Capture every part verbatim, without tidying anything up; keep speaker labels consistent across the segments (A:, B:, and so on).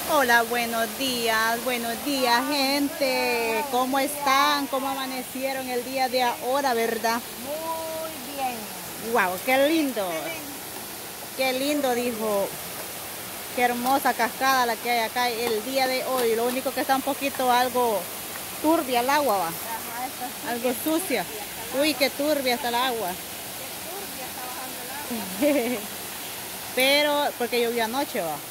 A: Hola, buenos días, buenos días, gente. ¿Cómo están? ¿Cómo amanecieron el día de ahora, verdad?
B: Muy bien.
A: Wow, qué lindo. Qué lindo, dijo. Qué hermosa cascada la que hay acá el día de hoy. Lo único que está un poquito algo turbia el agua, va.
B: Ajá, está sucia.
A: Algo sucia. Uy, qué turbia está el agua.
B: Qué turbia está bajando el agua.
A: Pero, porque llovió anoche, va.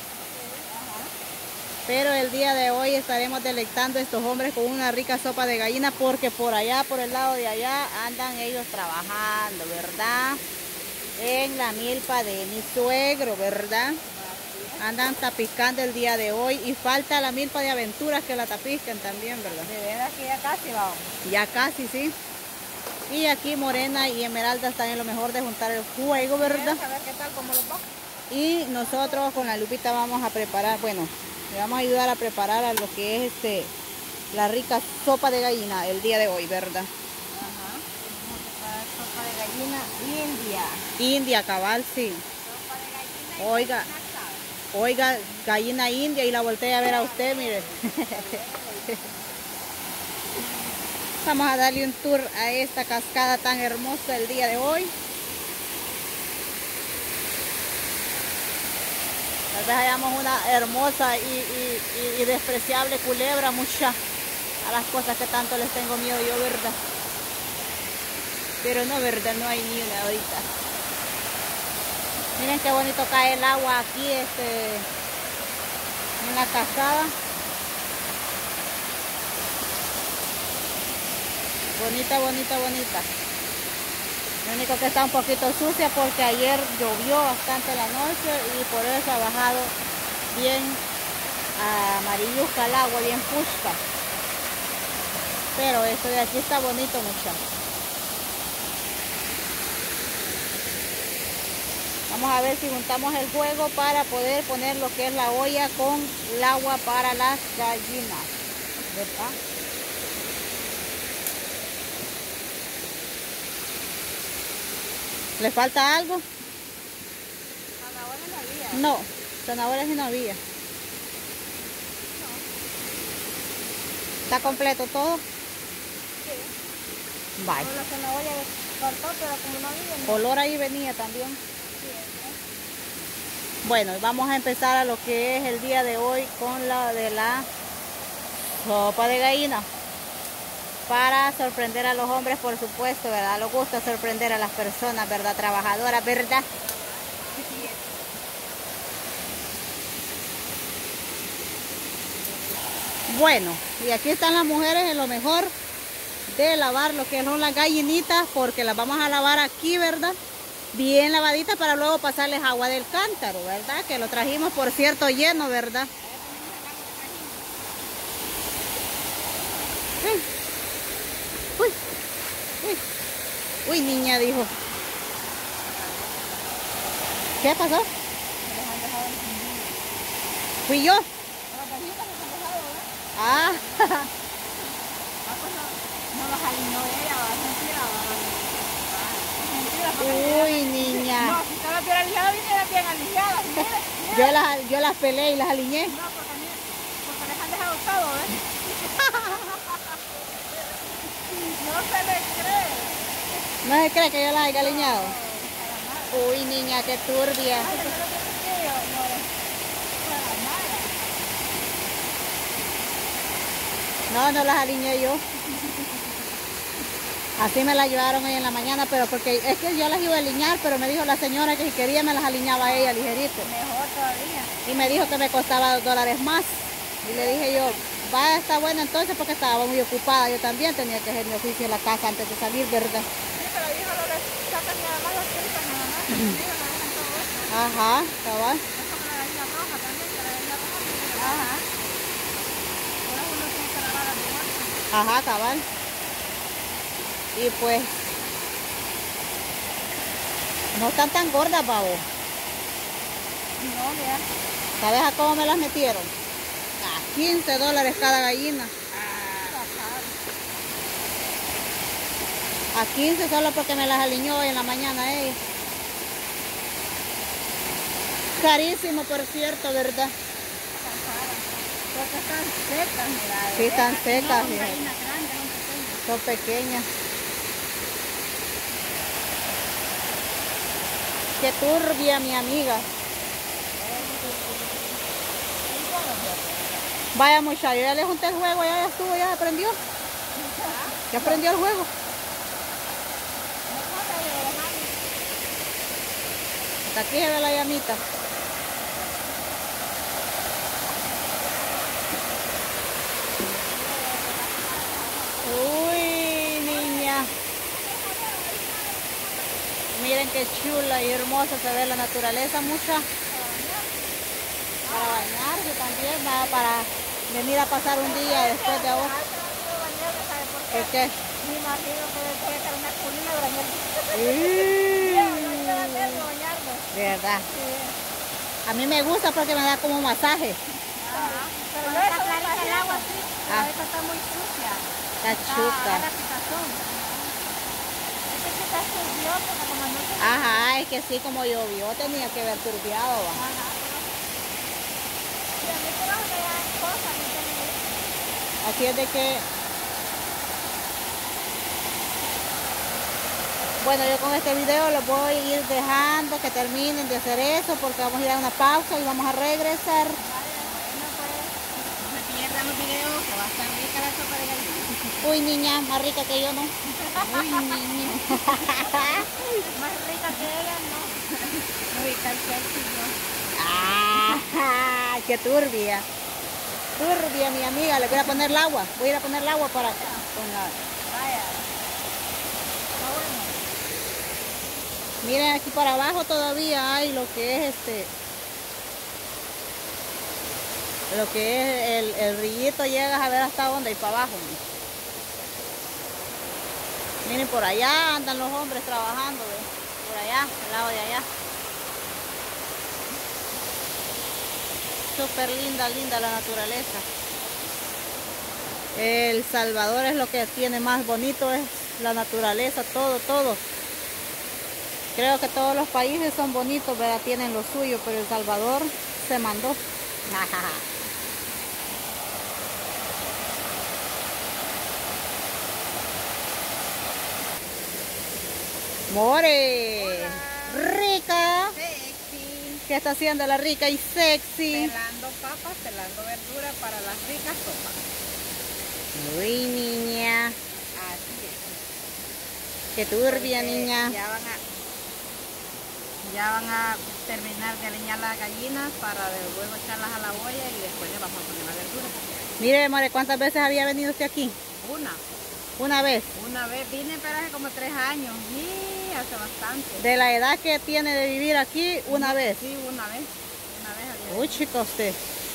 A: Pero el día de hoy estaremos deleitando a estos hombres con una rica sopa de gallina, porque por allá, por el lado de allá, andan ellos trabajando, ¿verdad? En la milpa de mi suegro, ¿verdad? Andan tapiscando el día de hoy y falta la milpa de aventuras que la tapisquen también, ¿verdad?
B: De veras que ya casi vamos.
A: Ya casi, sí. Y aquí Morena y Esmeralda están en lo mejor de juntar el juego, ¿verdad?
B: A ver qué tal, cómo los va.
A: Y nosotros con la Lupita vamos a preparar, bueno, le vamos a ayudar a preparar a lo que es este la rica sopa de gallina el día de hoy, ¿verdad?
B: Ajá. Vamos a preparar sopa de gallina india.
A: India, cabal, sí.
B: Sopa de gallina
A: Oiga, oiga, gallina india, y la volteé a ver a usted, mire. Vamos a darle un tour a esta cascada tan hermosa el día de hoy. Tal vez hayamos una hermosa y, y, y, y despreciable culebra, mucha, a las cosas que tanto les tengo miedo yo, ¿verdad? Pero no, ¿verdad? No hay ni una ahorita. Miren qué bonito cae el agua aquí, este, en la cascada. Bonita, bonita, bonita. Lo único que está un poquito sucia porque ayer llovió bastante la noche y por eso ha bajado bien amarillusca el agua, bien fusca. Pero esto de aquí está bonito, muchachos. Vamos a ver si juntamos el juego para poder poner lo que es la olla con el agua para las gallinas, ¿verdad? ¿Le falta algo?
B: Zanahoria no había.
A: No, zanahorias sí no había.
B: No.
A: ¿Está completo todo?
B: Sí.
A: Bye.
B: Con la zanahoria faltó, pero como no había. No.
A: Olor ahí venía también.
B: Sí, ¿no?
A: Bueno, vamos a empezar a lo que es el día de hoy con la de la sopa de gallina. Para sorprender a los hombres, por supuesto, ¿verdad? Les gusta sorprender a las personas, ¿verdad? Trabajadoras, ¿verdad? Bueno, y aquí están las mujeres en lo mejor de lavar lo que son las gallinitas, porque las vamos a lavar aquí, ¿verdad? Bien lavaditas para luego pasarles agua del cántaro, ¿verdad? Que lo trajimos, por cierto, lleno, ¿verdad? Sí. Uy, uy, uy, niña, dijo. ¿Qué pasó? Fui yo. Ah.
B: No los alineó ella, va a
A: Uy, niña.
B: No, si usted las hubiera alineado, vinieran bien alineadas.
A: Yo las, yo las peleé y las alineé.
B: No, porque, porque les han dejado todo, ¿eh? No se le cree.
A: ¿No se cree que yo las haya alineado? Uy, niña, qué turbia. No, no las alineé yo. Así me las llevaron hoy en la mañana, pero porque es que yo las iba a alinear, pero me dijo la señora que si quería me las alineaba ella ligerito.
B: Mejor todavía.
A: Y me dijo que me costaba dos dólares más. Y le dije yo, va, está bueno entonces, porque estaba muy ocupada. Yo también tenía que hacer mi oficio en la casa antes de salir, ¿verdad?
B: Sí, pero dijo, no les sacan nada más las tripas, nada más. Dijo, no dejan todo eso.
A: Ajá, cabal.
B: Es como la gallina roja también, que la gallina roja tiene. Ajá. Por eso uno tiene que lavar a tu bolsa.
A: Ajá, cabal. Y pues, no están tan gordas, babo.
B: No, mira.
A: ¿Sabes a cómo me las metieron? A quince dólares cada gallina. A quince solo porque me las aliñó hoy en la mañana ella. Carísimo, por cierto, ¿verdad?
B: porque están secas, mira.
A: Sí, están secas,
B: No,
A: fíjate.
B: gallinas grandes, son pequeñas.
A: Son pequeñas. Qué turbia mi amiga. Vaya muchacho, ya le junté el juego, ya, ya estuvo, ya aprendió. Ya aprendió el juego. Hasta aquí se ve la llamita. Uy, niña. Miren qué chula y hermosa se ve la naturaleza, mucha. Para bañarse también, va, para venir a pasar un día después de ahora. ¿Por qué?
B: Mi marido me decía que era una culebra.
A: De verdad. A mí me gusta porque me da como masaje.
B: Pero no está clarita el agua así,
A: Ah.
B: esta está muy sucia.
A: Está chuta.
B: Está picazón. Este que está turbioso, como no se...
A: Ajá, es que sí, como llovió, tenía que haber turbiado. ¿Va?
B: Ajá. Y a mí por ahora ya hay cosas, ¿me entiendes?
A: Así es de que... Bueno, yo con este video los voy a ir dejando que terminen de hacer eso porque vamos a ir a una pausa y vamos a regresar.
B: No se pierdan los videos, que va a estar rica la sopa de gallina.
A: Uy, niña, más rica que yo, ¿no?
B: Uy, niña. Más rica que ella, no. Uy, tal sexy, ¿no?
A: ¡Ah! ¡Qué turbia! Turbia, mi amiga. Le voy a poner el agua. Voy a ir a poner el agua para... Con la...
B: Vaya. Está bueno.
A: Miren, aquí para abajo todavía hay lo que es este... Lo que es el, el rillito, llegas a ver hasta dónde y para abajo. Miren, por allá andan los hombres trabajando, ¿ves? Por allá, al lado de allá. Súper linda, linda la naturaleza. El Salvador es lo que tiene más bonito, es la naturaleza, todo, todo. Creo que todos los países son bonitos, ¿verdad? Tienen lo suyo, pero El Salvador se mandó. More,
B: Hola.
A: rica.
B: Sexy.
A: ¿Qué está haciendo la rica y sexy?
B: Pelando papas, pelando verdura para las ricas sopas.
A: Uy, niña.
B: Así es.
A: Qué turbia,
B: Porque
A: niña.
B: Ya van a, ya van a terminar de aliñar las gallinas para luego echarlas a la olla y después le vamos a poner la verdura.
A: Mire, More, ¿cuántas veces había venido usted aquí?
B: Una.
A: Una vez.
B: Una vez vine, pero hace como tres años. Y hace bastante.
A: De la edad que tiene de vivir aquí, una vez.
B: Sí, una vez. Una vez había
A: Uy,
B: venido.
A: chica, usted.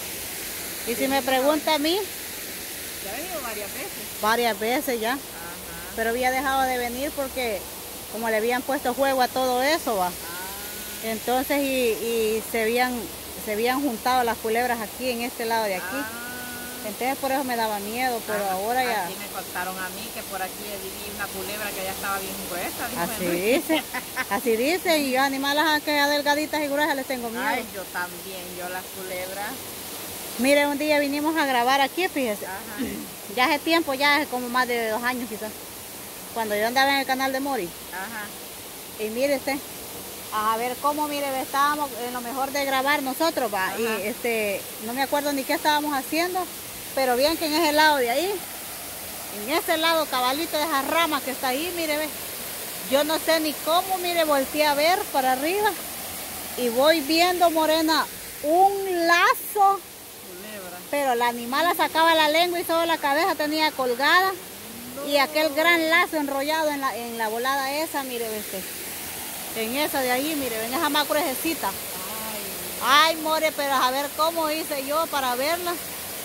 A: Y si me pregunta a mí,
B: Ya he venido varias veces.
A: varias veces ya.
B: Ajá.
A: Pero había dejado de venir porque como le habían puesto juego a todo eso, va.
B: Ah,
A: Entonces, y, y se habían se habían juntado las culebras aquí, en este lado de aquí.
B: ah.
A: Entonces por eso me daba miedo, pero
B: Ah,
A: ahora ya...
B: Aquí me contaron a mí que por aquí viví una culebra que ya estaba bien gruesa. dijo
A: Así
B: Enrique.
A: dice, así dice, y yo animales que delgaditas y gruesas les tengo miedo.
B: Ay, yo también, yo las culebras.
A: Mire, un día vinimos a grabar aquí, fíjese.
B: Ajá.
A: Ya hace tiempo, ya hace como más de dos años quizás. Cuando yo andaba en el canal de Mori.
B: Ajá.
A: Y mire usted, a ver cómo, mire, estábamos en lo mejor de grabar nosotros, va.
B: Ajá.
A: Y este, no me acuerdo ni qué estábamos haciendo, pero bien que en ese lado de ahí, en ese lado cabalito de esas ramas que está ahí, mire, ve. Yo no sé ni cómo, mire, volteé a ver para arriba y voy viendo, Morena, un lazo,
B: Culebra.
A: pero la animal sacaba la lengua y solo la cabeza tenía colgada. Y aquel gran lazo enrollado en la, en la volada esa, mire, este, en esa de ahí, mire, en esa macruejecita.
B: Ay.
A: Ay, more, pero a ver cómo hice yo para verla.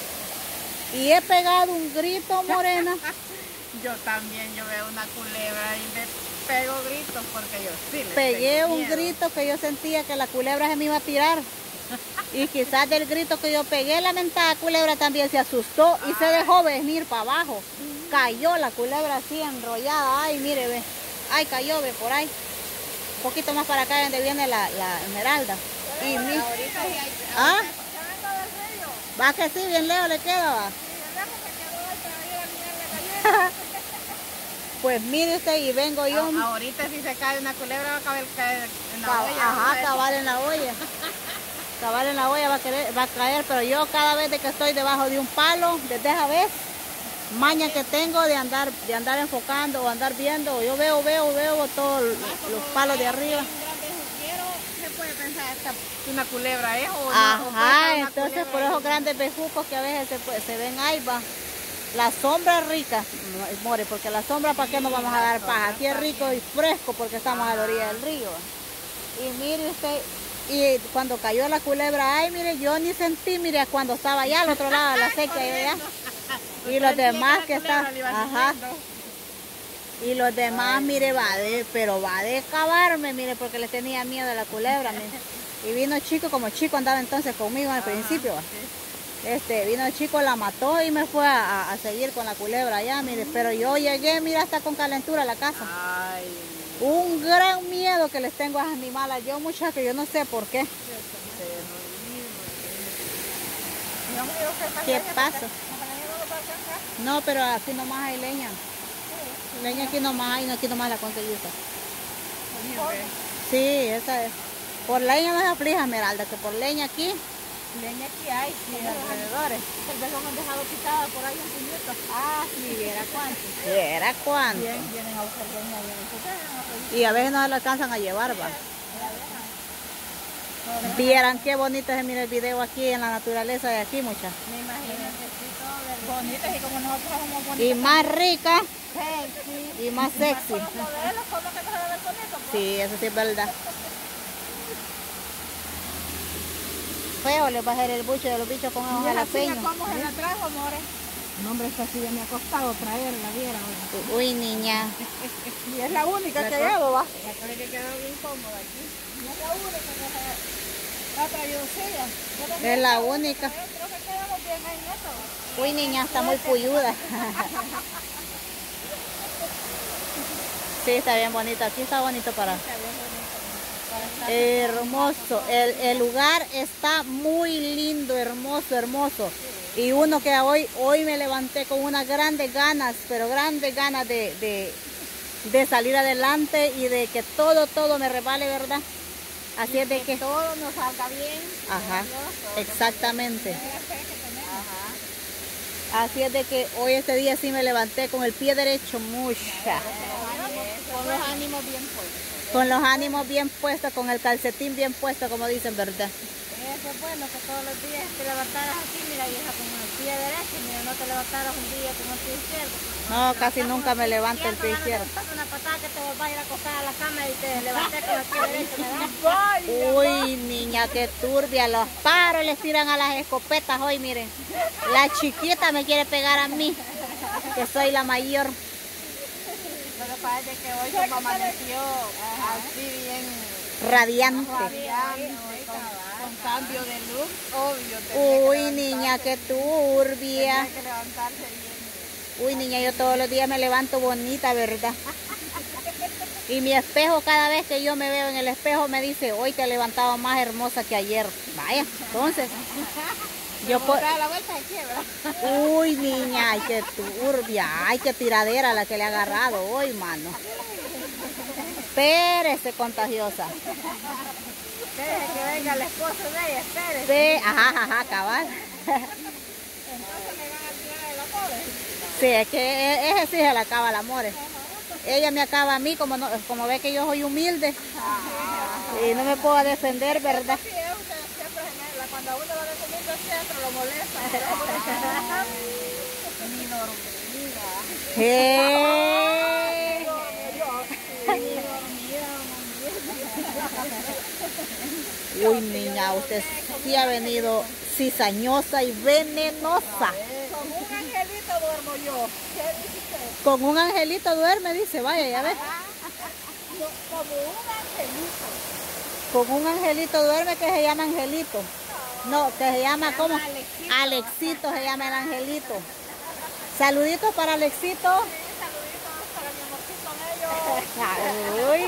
A: Y he pegado un grito, Morena.
B: Yo también, yo veo una culebra y me pego gritos porque yo sí le
A: Pegué
B: tengo
A: un
B: miedo.
A: grito que yo sentía que la culebra se me iba a tirar. Y quizás del grito que yo pegué, la mentada culebra también se asustó y se dejó venir para abajo. Cayó la culebra así enrollada. Ay, mire, ve. Ay, cayó, ve, por ahí. Un poquito más para acá donde viene la, la esmeralda. Y mi...
B: Ahorita sí hay...
A: ¿Ah?
B: Ya vengo del río.
A: Va que sí, bien lejos le queda, va.
B: Sí, bien lejos me quedó hoy para ir a mirar la gallina.
A: Pues mire usted, y vengo yo.
B: A, ahorita si se cae una culebra va a caer, caer en la
A: Cab
B: olla.
A: Ajá, cabal en la olla. Cabal en la olla va a, querer, va a caer, pero yo cada vez de que estoy debajo de un palo, desde esa vez, maña que tengo de andar, de andar enfocando o andar viendo, yo veo, veo, veo todos los palos de arriba.
B: Se puede pensar que una culebra es o
A: Ajá,
B: no, o
A: entonces por esos grandes bejucos que a veces se, se ven ahí va. La sombra es rica, more, porque la sombra para qué nos vamos a dar paja. Aquí es rico y fresco porque estamos a la orilla del río. Y mire usted, y cuando cayó la culebra, ay mire, yo ni sentí, mire, cuando estaba allá al otro lado de la seca y allá. Y los demás que están, ajá. Y los demás, mire, va de, pero va de cavarme, mire, porque le tenía miedo a la culebra, mire. Y vino Chico, como Chico andaba entonces conmigo al principio, va. Este, vino el chico, la mató y me fue a, a seguir con la culebra allá, mire, pero yo llegué, mira, hasta con calentura a la casa.
B: Ay.
A: Un gran miedo que les tengo a las animales, yo muchacho, yo no sé por qué. ¿Qué pasa? No, pero aquí nomás hay leña. Leña aquí nomás hay, no aquí nomás la conseguí. Sí, esa es. Por leña no se aflija, Esmeralda, que por leña aquí.
B: Leña aquí hay, sí, alrededores. El vez lo han dejado quitada por ahí en Piñuelos. Ah, sí, viera cuánto.
A: Viera cuánto.
B: Bien, vienen a buscar leña, vienen.
A: Y a veces no se la alcanzan a llevar, va. Vieran qué bonito se mira el video aquí en la naturaleza de aquí, muchachos.
B: Me imagino que sí, todo bonitas y como nosotros somos bonitas.
A: Y más rica.
B: Sexy.
A: Y más sexy.
B: Los modelos son los que no se deben con eso.
A: Sí, eso sí es verdad. Feo le va a hacer el buche de los bichos con ojos jalapeños.
B: ¿Cómo se la trajo, amores? No, hombre, esta sí ya me ha costado traerla, viera.
A: Uy, niña.
B: Y es la única que llevo, va. La creo que quedó bien cómoda aquí. Y es la única que ha traído ella.
A: Es la única.
B: Creo que quedamos bien ahí en eso.
A: Uy, niña, está muy puyuda. Sí, está bien bonito. Aquí está bonito para... Hermoso, el, el lugar está muy lindo, hermoso, hermoso. Y uno que hoy, hoy me levanté con unas grandes ganas, pero grandes ganas de, de, de salir adelante y de que todo, todo me resbale, ¿verdad? Así y es de que, que
B: todo nos salga bien.
A: Ajá, exactamente. Ajá. Así es de que hoy este día sí me levanté con el pie derecho, mucha.
B: Con los ánimos bien puestos.
A: Con los ánimos bien puestos, con el calcetín bien puesto, como dicen, ¿verdad?
B: Eso es bueno, que todos los días te levantaras así, mira, y esa con el pie derecho, mira, no te levantaras un día con el pie izquierdo.
A: No, casi nunca me levanto el pie izquierdo.
B: Una patada que te vas a ir a acostar a la cama y te levanté con el pie derecho, ¿verdad?
A: Uy, niña, qué turbia, los paros les tiran a las escopetas hoy, miren. La chiquita me quiere pegar a mí, que soy la mayor.
B: Lo que pasa es que hoy como amaneció así bien
A: radiante.
B: radiante con, con cambio de look, obvio.
A: Uy, niña, qué turbia.
B: Que levantarse bien.
A: Uy, niña, yo todos los días me levanto bonita, ¿verdad? Y mi espejo, cada vez que yo me veo en el espejo, me dice, hoy te he levantado más hermosa que ayer. Vaya, entonces... Yo por...
B: la vuelta aquí, ¿verdad?
A: Uy, niña, ay, qué turbia, ay, qué tiradera la que le ha agarrado hoy, mano. Espérese, contagiosa.
B: Espérese que venga el esposo de ella, espérese.
A: Sí, ajá, ajá, cabal.
B: Entonces me van a tirar el amor.
A: Sí, es que ese sí se le acaba el amor. Ella me acaba a mí, como, no, como ve que yo soy humilde. Y no me puedo defender, ¿verdad?
B: Cuando uno va de comiendo siempre lo molesta. Ni dormida.
A: Hey. Uy, niña, usted sí ha venido cizañosa y venenosa.
B: Con un angelito duermo yo. ¿Qué dice usted?
A: Con un angelito duerme, dice, vaya, ya ves.
B: Como un angelito.
A: Con un angelito duerme que se llama Angelito. No, que se llama, ¿cómo?
B: Alexito.
A: Alexito se llama el angelito. Saluditos para Alexito.
B: Sí, saluditos para mi amorcito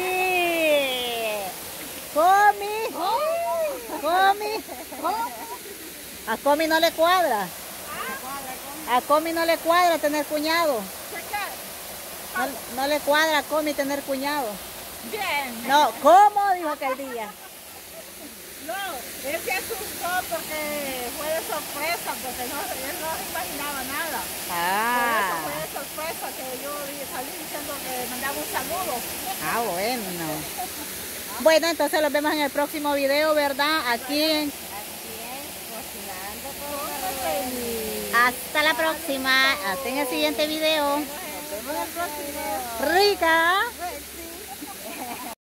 B: bello.
A: Uy. Comi. Comi. A Comi no le cuadra. A Comi no le cuadra tener cuñado. No, no le cuadra a Comi tener cuñado.
B: Bien.
A: No, ¿cómo? Dijo aquel día.
B: No, él se asustó porque fue de sorpresa, porque no, él no se imaginaba nada.
A: Ah.
B: Por eso fue de sorpresa que yo salí diciendo que mandaba un saludo.
A: Ah, bueno. Bueno, entonces los vemos en el próximo video, ¿verdad? Aquí en... Hasta la próxima. Hasta en el siguiente video.
B: Nos vemos en el próximo video.
A: Rica.